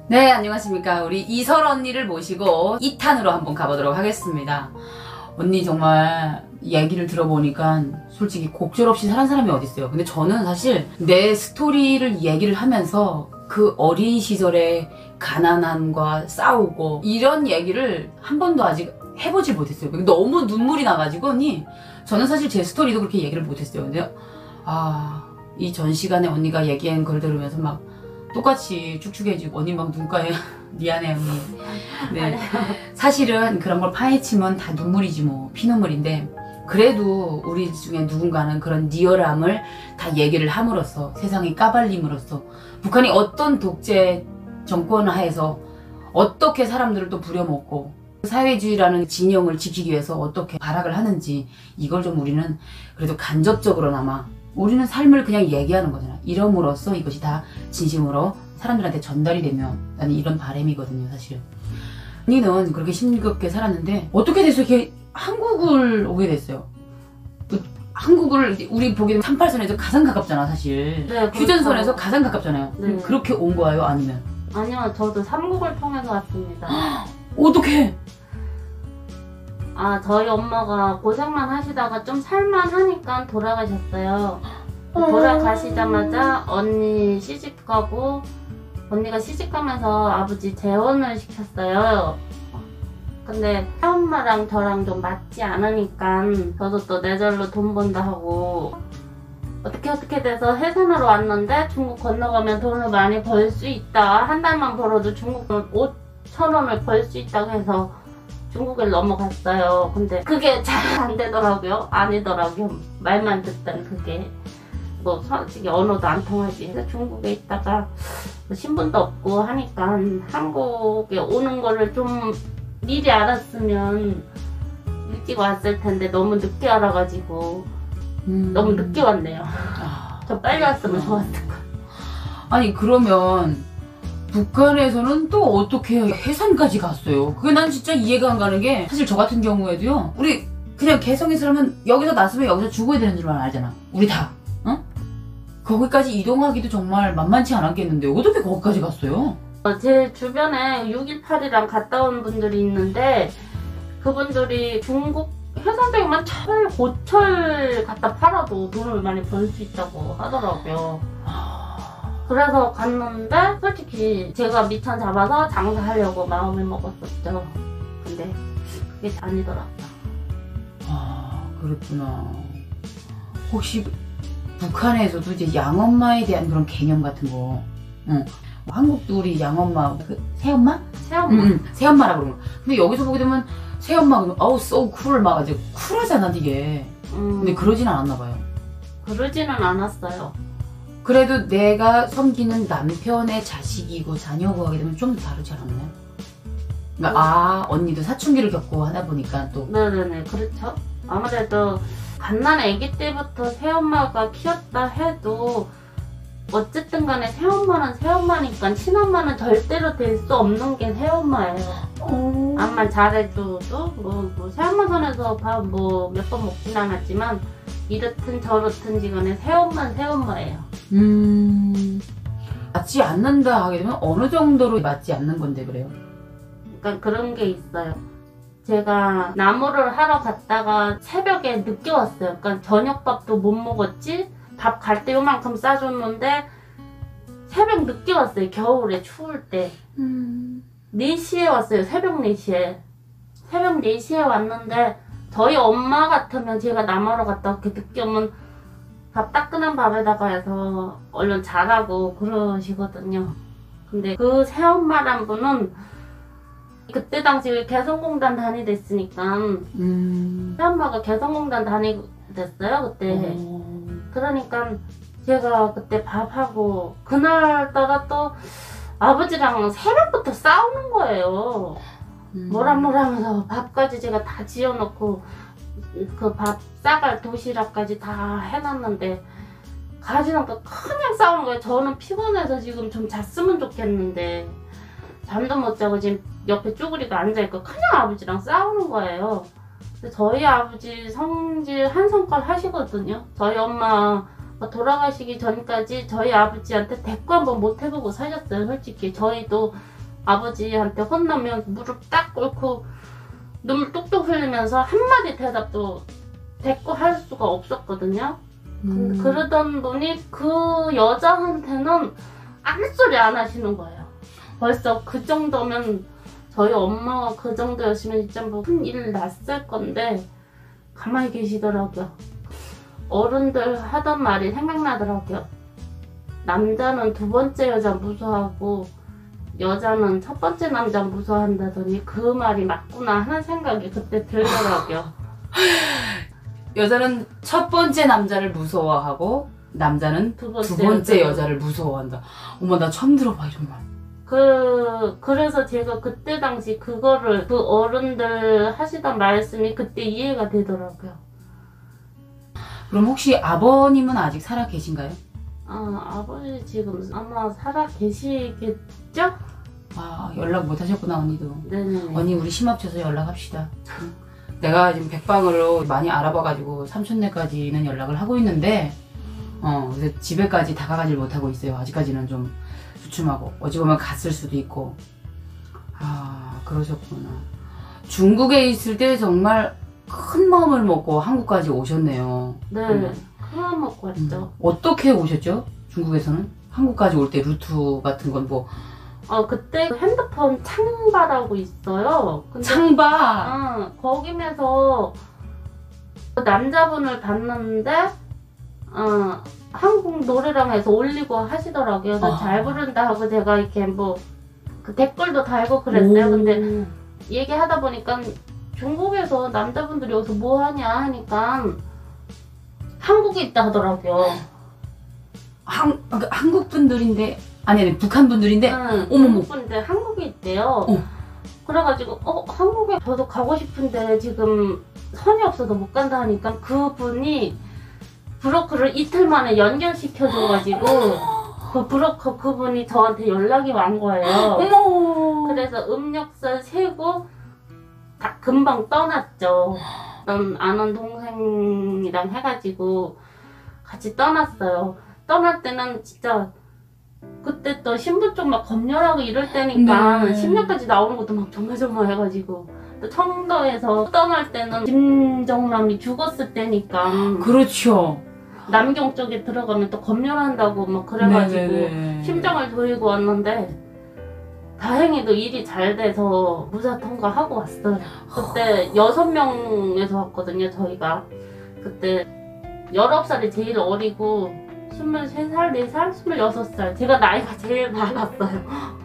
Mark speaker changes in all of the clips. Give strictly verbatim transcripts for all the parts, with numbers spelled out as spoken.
Speaker 1: 네, 안녕하십니까. 우리 이설 언니를 모시고 이 탄으로 한번 가보도록 하겠습니다. 언니 정말 얘기를 들어보니까 솔직히 곡절 없이 사는 사람이 어딨어요. 근데 저는 사실 내 스토리를 얘기를 하면서 그 어린 시절의 가난함과 싸우고 이런 얘기를 한 번도 아직 해보질 못했어요. 너무 눈물이 나가지고 언니 저는 사실 제 스토리도 그렇게 얘기를 못했어요. 근데 아, 이 전 시간에 언니가 얘기한 걸 들으면서 막 똑같이 축축해지고 언니 막 눈가에 미안해 언니. 네. 사실은 그런 걸 파헤치면 다 눈물이지 뭐 피눈물인데 그래도 우리 중에 누군가는 그런 리얼함을 다 얘기를 함으로써 세상이 까발림으로써 북한이 어떤 독재 정권 하에서 어떻게 사람들을 또 부려먹고 사회주의라는 진영을 지키기 위해서 어떻게 발악을 하는지 이걸 좀 우리는 그래도 간접적으로나마 우리는 삶을 그냥 얘기하는 거잖아. 이름으로써 이것이 다 진심으로 사람들한테 전달이 되면 나는 이런 바람이거든요 사실은. 언니는 그렇게 싱겁게 살았는데 어떻게 돼서 이렇게 한국을 오게 됐어요? 한국을 우리 보기에는 삼팔선에서 가장 가깝잖아 사실.
Speaker 2: 네, 그렇죠.
Speaker 1: 휴전선에서 가장 가깝잖아요.
Speaker 2: 네.
Speaker 1: 그렇게 온 거예요 아니면?
Speaker 2: 아니요, 저도 삼국을 통해서 왔습니다.
Speaker 1: 어떻게?
Speaker 2: 아, 저희 엄마가 고생만 하시다가 좀 살만하니까 돌아가셨어요. 돌아가시자마자 언니 시집가고 언니가 시집가면서 아버지 재혼을 시켰어요. 근데 새엄마랑 저랑 좀 맞지 않으니까 저도 또 내 절로 돈 번다 하고 어떻게 어떻게 돼서 해산으로 왔는데 중국 건너가면 돈을 많이 벌 수 있다. 한 달만 벌어도 중국 돈 오천 원을 벌 수 있다고 해서 중국에 넘어갔어요. 근데 그게 잘 안 되더라고요. 아니더라고요. 말만 듣던 그게. 뭐 솔직히 언어도 안 통하지. 그래서 중국에 있다가 신분도 없고 하니까 한국에 오는 거를 좀 미리 알았으면 일찍 왔을 텐데 너무 늦게 알아가지고 음... 너무 늦게 왔네요. 아, 더 빨리 왔으면 좋았을 거야.
Speaker 1: 아니 그러면 북한에서는 또 어떻게 해산까지 갔어요? 그게 난 진짜 이해가 안 가는 게 사실 저 같은 경우에도요. 우리 그냥 개성이 사람은 여기서 났으면 여기서 죽어야 되는 줄만 알잖아. 우리 다. 어? 거기까지 이동하기도 정말 만만치 않았겠는데 어떻게 거기까지 갔어요?
Speaker 2: 제 주변에 육일팔이랑 갔다 온 분들이 있는데 그분들이 중국 해상도에만 철, 고철 갖다 팔아도 돈을 많이 벌 수 있다고 하더라고요. 그래서 갔는데 솔직히 제가 밑천 잡아서 장사하려고 마음을 먹었었죠. 근데 그게 아니더라고요.
Speaker 1: 아, 그랬구나. 혹시 북한에서도 이제 양엄마에 대한 그런 개념 같은 거, 응. 한국도 우리 양엄마, 그 새엄마?
Speaker 2: 새엄마.
Speaker 1: 응, 응, 새엄마라고 그러는 거. 근데 여기서 보게 되면 새엄마 그러면 어우 so cool 막 이제 쿨하잖아 이게.
Speaker 2: 음,
Speaker 1: 근데 그러진 않았나 봐요.
Speaker 2: 그러지는 않았어요.
Speaker 1: 그래도 내가 섬기는 남편의 자식이고 자녀고 하게 되면 좀 다르지 않았나요? 그러니까 아 언니도 사춘기를 겪고 하다 보니까 또
Speaker 2: 네네네 그렇죠. 아무래도 갓난 아기 때부터 새엄마가 키웠다 해도 어쨌든 간에 새엄마는 새엄마니까 친엄마는 절대로 될 수 없는 게 새엄마예요.
Speaker 1: 오.
Speaker 2: 암만 잘해줘도 뭐, 뭐 새엄마 손에서 밥 뭐 몇 번 먹진 않았지만 이렇든 저렇든지 간에 새엄마는 새엄마예요.
Speaker 1: 음... 맞지 않는다 하게 되면 어느 정도로 맞지 않는 건데 그래요?
Speaker 2: 그러니까 그런 게 있어요. 제가 나무를 하러 갔다가 새벽에 늦게 왔어요. 그러니까 저녁밥도 못 먹었지 밥 갈 때 요만큼 싸줬는데 새벽 늦게 왔어요. 겨울에 추울 때
Speaker 1: 음...
Speaker 2: 네 시에 왔어요. 새벽 네 시에 새벽 네 시에 왔는데 저희 엄마 같으면 제가 나무하러 갔다 그렇게 늦게 오면 밥 따끈한 밥에다가 해서 얼른 자라고 그러시거든요. 근데 그 새엄마란 분은 그때 당시 개성공단 다니됐으니까
Speaker 1: 음...
Speaker 2: 새엄마가 개성공단 다니됐어요 그때. 오... 그러니까 제가 그때 밥하고 그날따라 또 아버지랑 새벽부터 싸우는 거예요. 음... 뭐라 뭐라 하면서 밥까지 제가 다 지어놓고 그 밥 싸갈 도시락까지 다 해놨는데 가지랑 또 그냥 싸우는 거예요. 저는 피곤해서 지금 좀 잤으면 좋겠는데 잠도 못 자고 지금 옆에 쭈그리고 앉아있고 그냥 아버지랑 싸우는 거예요. 저희 아버지 성질 한성깔 하시거든요. 저희 엄마 돌아가시기 전까지 저희 아버지한테 대꾸 한번 못 해보고 사셨어요. 솔직히 저희도 아버지한테 혼나면 무릎 딱 꿇고 눈물 뚝뚝 흘리면서 한마디 대답도 대꾸 할 수가 없었거든요.
Speaker 1: 음.
Speaker 2: 그러던 분이 그 여자한테는 아무 소리 안 하시는 거예요. 벌써 그 정도면 저희 엄마가 그 정도였으면 진짜 뭐 큰일 났을 건데 가만히 계시더라고요. 어른들 하던 말이 생각나더라고요. 남자는 두 번째 여자 무서워하고 여자는 첫 번째 남자 무서워한다더니 그 말이 맞구나 하는 생각이 그때 들더라고요.
Speaker 1: 여자는 첫 번째 남자를 무서워하고 남자는
Speaker 2: 두 번째,
Speaker 1: 두 번째
Speaker 2: 여자.
Speaker 1: 여자를 무서워한다. 어머 나 처음 들어봐 이런 말.
Speaker 2: 그, 그래서 제가 그때 당시 그거를 그 어른들 하시던 말씀이 그때 이해가 되더라고요.
Speaker 1: 그럼 혹시 아버님은 아직 살아 계신가요?
Speaker 2: 아, 아버지 지금 아마 살아 계시겠죠?
Speaker 1: 아 연락 못 하셨구나 언니도.
Speaker 2: 네네.
Speaker 1: 언니 우리 심 합쳐서 연락합시다. 응. 내가 지금 백방으로 많이 알아봐가지고 삼촌네까지는 연락을 하고 있는데 어 그래서 집에까지 다가가질 못하고 있어요. 아직까지는 좀 주춤하고 어찌 보면 갔을 수도 있고. 아 그러셨구나. 중국에 있을 때 정말 큰 마음을 먹고 한국까지 오셨네요.
Speaker 2: 네.
Speaker 1: 음.
Speaker 2: 큰맘 먹고 왔죠.
Speaker 1: 음. 어떻게 오셨죠? 중국에서는? 한국까지 올 때 루트 같은 건 뭐
Speaker 2: 어, 그때 핸드폰 창바라고 있어요. 근데
Speaker 1: 창바.
Speaker 2: 어, 거기면서 남자분을 봤는데 어, 한국 노래랑 해서 올리고 하시더라고요. 그래서
Speaker 1: 아.
Speaker 2: 잘 부른다 하고 제가 이렇게 뭐 그 댓글도 달고 그랬어요.
Speaker 1: 오.
Speaker 2: 근데 얘기하다 보니까 중국에서 남자분들이 여기서 뭐 하냐 하니까 한국에 있다 하더라고요.
Speaker 1: 한, 그러니까 한국 분들인데 아니 아니 북한 분들인데
Speaker 2: 응,
Speaker 1: 어머머.
Speaker 2: 중국분들 한국에 있대요.
Speaker 1: 어.
Speaker 2: 그래가지고 어 한국에 저도 가고 싶은데 지금 선이 없어서 못 간다 하니까 그분이 브로커를 이틀 만에 연결시켜줘가지고 그 브로커 그분이 저한테 연락이 온 거예요.
Speaker 1: 어머.
Speaker 2: 그래서 음력설 세고 다 금방 떠났죠. 난 아는 동생이랑 해가지고 같이 떠났어요. 떠날 때는 진짜 그때 또 신분 쪽 막 검열하고 이럴 때니까
Speaker 1: 네.
Speaker 2: 심야까지 나오는 것도 막 조마조마해가지고 또 청도에서 떠날 때는 김정남이 죽었을 때니까
Speaker 1: 그렇죠.
Speaker 2: 남경 쪽에 들어가면 또 검열한다고 막 그래가지고
Speaker 1: 네네네.
Speaker 2: 심장을 조이고 왔는데 다행히도 일이 잘 돼서 무사 통과하고 왔어요. 그때 여섯 명에서 왔거든요, 저희가. 그때 열아홉 살이 제일 어리고 스물세 살, 네 살, 스물여섯 살. 제가 나이가 제일 많았어요.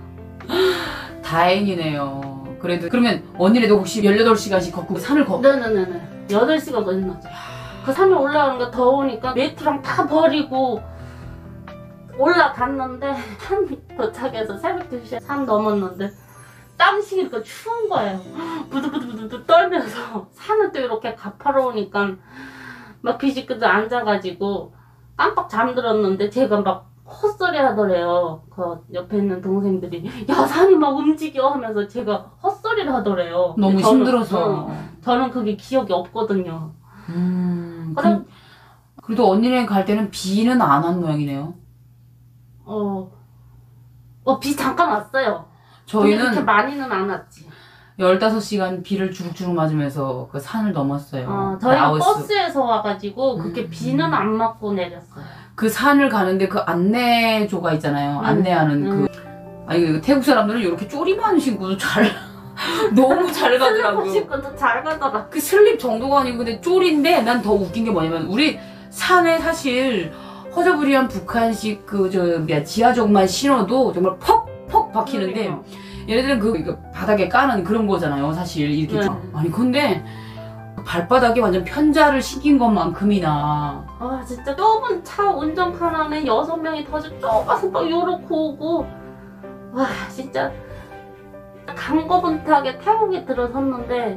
Speaker 1: 다행이네요. 그래도 그러면 언니네도 혹시 열여덟 시간씩 걷고 산을 걷고
Speaker 2: 네네네네. 여덟 시간 걸렸죠. 그 산에 올라가는 거 더우니까 매트랑 다 버리고 올라갔는데 산 도착해서 새벽 두 시에 산 넘었는데 땀 식으니까 추운 거예요. 부들부들부들 떨면서 산을 또 이렇게 가파로우니까 막 비지끄덕 앉아가지고 깜빡 잠들었는데 제가 막 헛소리 하더래요. 그 옆에 있는 동생들이 야 산이 막 움직여 하면서 제가 헛소리를 하더래요.
Speaker 1: 너무
Speaker 2: 저는,
Speaker 1: 힘들어서.
Speaker 2: 응, 저는 그게 기억이 없거든요.
Speaker 1: 음.
Speaker 2: 그럼-
Speaker 1: 그, 그래도 언니네 갈 때는 비는 안 한 모양이네요.
Speaker 2: 어, 어, 비 잠깐 왔어요. 근데
Speaker 1: 저희는
Speaker 2: 그렇게 많이는 안 왔지.
Speaker 1: 열다섯 시간 비를 주룩주룩 맞으면서 그 산을 넘었어요.
Speaker 2: 어, 저희가
Speaker 1: 라오스.
Speaker 2: 버스에서 와가지고 그렇게
Speaker 1: 음.
Speaker 2: 비는 안 맞고 내렸어요.
Speaker 1: 그 산을 가는데 그 안내조가 있잖아요.
Speaker 2: 음.
Speaker 1: 안내하는
Speaker 2: 음.
Speaker 1: 그 아니 그 태국 사람들은 이렇게 쪼리만 신고도 잘 너무 잘 가더라고요.
Speaker 2: 슬리퍼 잘 가더라.
Speaker 1: 그 슬립 정도가 아니고 근데 쪼리인데 난 더 웃긴 게 뭐냐면 우리 산에 사실 허저부리한 북한식 그저 뭐야 지하적만 신어도 정말 퍽퍽 박히는데
Speaker 2: 그러니까.
Speaker 1: 얘네들은 그 이거 바닥에 까는 그런 거잖아요. 사실 이렇게
Speaker 2: 네.
Speaker 1: 좀. 아니 근데 발바닥에 완전 편자를 신긴 것만큼이나
Speaker 2: 아 진짜 좁은 차 운전칸 안에 여섯 명이 터져 좁아서 막 요렇고 오고 와 진짜 강거분타하게 태국에 들어섰는데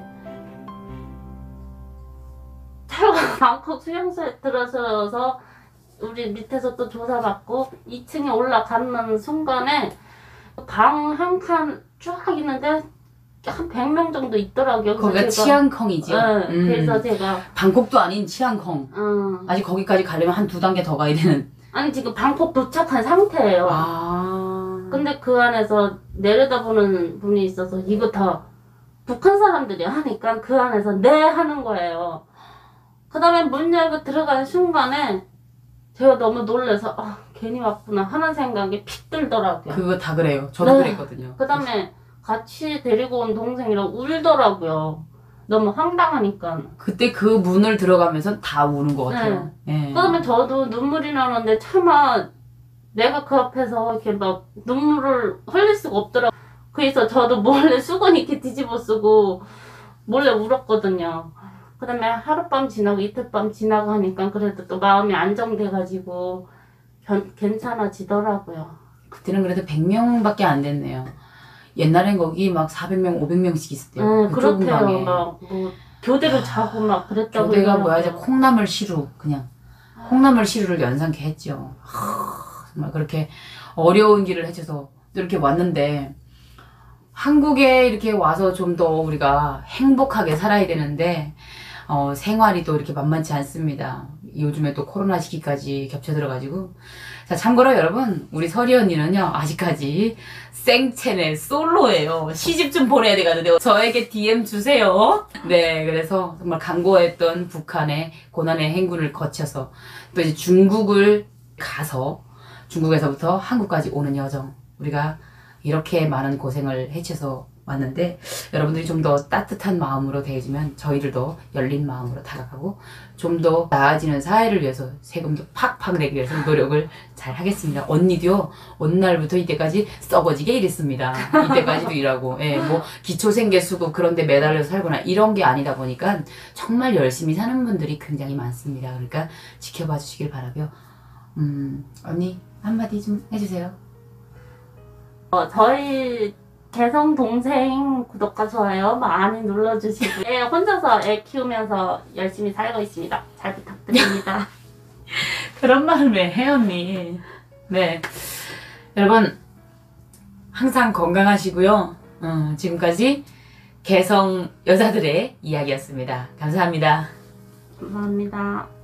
Speaker 2: 태국 방콕 수용소에 들어서서 우리 밑에서 또 조사받고 이 층에 올라가는 순간에 방 한 칸 쫙 있는데 한 백 명 정도 있더라고요.
Speaker 1: 거기가
Speaker 2: 제가-
Speaker 1: 치앙컹이죠.
Speaker 2: 네,
Speaker 1: 음.
Speaker 2: 그래서 제가
Speaker 1: 방콕도 아닌 치앙컹.
Speaker 2: 어,
Speaker 1: 아직 거기까지 가려면 한 두 단계 더 가야 되는.
Speaker 2: 아니 지금 방콕 도착한 상태예요.
Speaker 1: 아.
Speaker 2: 근데 그 안에서 내려다보는 분이 있어서 이거 다 북한 사람들이 하니까 그 안에서 네 하는 거예요. 그 다음에 문 열고 들어가는 순간에 제가 너무 놀라서 아 괜히 왔구나 하는 생각이 픽 들더라고요.
Speaker 1: 그거 다 그래요. 저도
Speaker 2: 네.
Speaker 1: 그랬거든요.
Speaker 2: 그 다음에 같이 데리고 온 동생이랑 울더라고요. 너무 황당하니까.
Speaker 1: 그때 그 문을 들어가면서 다 우는 것 같아요. 네.
Speaker 2: 그 다음에 저도 눈물이 나는데 차마 내가 그 앞에서 이렇게 막 눈물을 흘릴 수가 없더라고요. 그래서 저도 몰래 수건 이렇게 뒤집어 쓰고 몰래 울었거든요. 그 다음에 하룻밤 지나고 이틀밤 지나고 하니까 그래도 또 마음이 안정돼가지고 견, 괜찮아지더라고요.
Speaker 1: 그때는 그래도 백 명밖에 안 됐네요. 옛날엔 거기 막 사백 명, 오백 명씩 있었대요.
Speaker 2: 응,
Speaker 1: 그 좁은
Speaker 2: 그렇대요.
Speaker 1: 방에.
Speaker 2: 막 뭐 교대로 자고 막 그랬다고.
Speaker 1: 교대가 뭐야, 이제
Speaker 2: 그러더라고요.
Speaker 1: 콩나물 시루, 그냥. 콩나물 시루를 연상케 했죠. 하, 정말 그렇게 어려운 길을 헤쳐서 이렇게 왔는데, 한국에 이렇게 와서 좀 더 우리가 행복하게 살아야 되는데, 어, 생활이 또 이렇게 만만치 않습니다. 요즘에 또 코로나 시기까지 겹쳐 들어가지고. 자, 참고로 여러분, 우리 설이 언니는요, 아직까지 생체네, 솔로예요. 시집 좀 보내야 되거든요. 저에게 디엠 주세요. 네, 그래서 정말 간고했던 북한의 고난의 행군을 거쳐서 또 이제 중국을 가서 중국에서부터 한국까지 오는 여정. 우리가 이렇게 많은 고생을 헤쳐서 왔는데 여러분들이 좀 더 따뜻한 마음으로 대해주면 저희들도 열린 마음으로 다가가고 좀 더 나아지는 사회를 위해서 세금도 팍팍 내기 위해서 노력을 잘 하겠습니다. 언니도요, 어느 날부터 이때까지 썩어지게 일했습니다. 이때까지도 일하고, 예, 뭐 기초생계수급 그런 데 매달려서 살거나 이런 게 아니다 보니까 정말 열심히 사는 분들이 굉장히 많습니다. 그러니까 지켜봐 주시길 바라고요. 음, 언니 한마디 좀 해주세요.
Speaker 2: 어, 저희 개성 동생 구독과 좋아요 많이 눌러주시고 애 혼자서 애 키우면서 열심히 살고 있습니다. 잘 부탁드립니다.
Speaker 1: 그런 말을 왜 해, 언니? 네. 여러분, 항상 건강하시고요. 어, 지금까지 개성 여자들의 이야기였습니다. 감사합니다.
Speaker 2: 감사합니다.